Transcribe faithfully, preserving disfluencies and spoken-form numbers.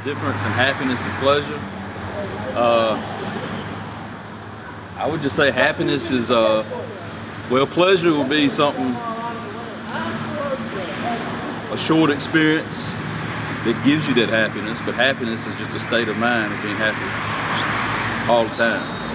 difference in happiness and pleasure. Uh, I would just say happiness is, uh, well, pleasure will be something, a short experience that gives you that happiness, but happiness is just a state of mind of being happy all the time.